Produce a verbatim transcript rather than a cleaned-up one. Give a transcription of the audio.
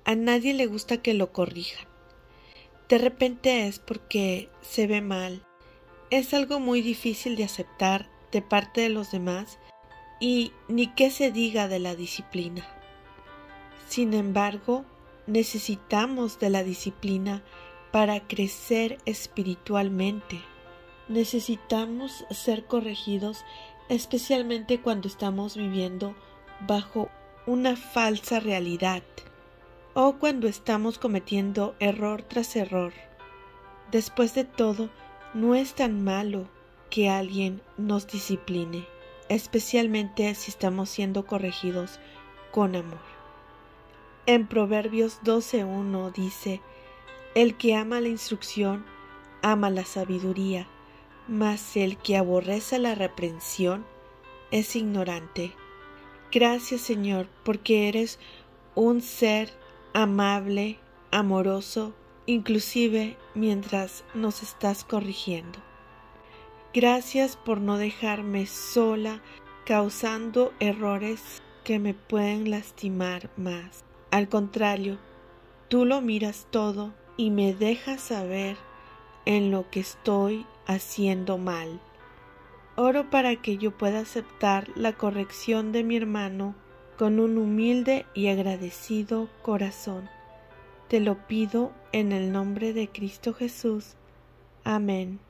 a nadie le gusta que lo corrijan. De repente es porque se ve mal. Es algo muy difícil de aceptar de parte de los demás y ni qué se diga de la disciplina. Sin embargo, necesitamos de la disciplina para crecer espiritualmente. Necesitamos ser corregidos, especialmente cuando estamos viviendo bajo una falsa realidad o cuando estamos cometiendo error tras error. Después de todo, no es tan malo que alguien nos discipline, especialmente si estamos siendo corregidos con amor. En Proverbios doce uno dice: el que ama la instrucción, ama la sabiduría, mas el que aborrece la reprensión es ignorante. Gracias, Señor, porque eres un ser amable, amoroso, inclusive mientras nos estás corrigiendo. Gracias por no dejarme sola causando errores que me pueden lastimar más. Al contrario, tú lo miras todo y me dejas saber en lo que estoy haciendo mal. Oro para que yo pueda aceptar la corrección de mi hermano con un humilde y agradecido corazón. Te lo pido en el nombre de Cristo Jesús. Amén.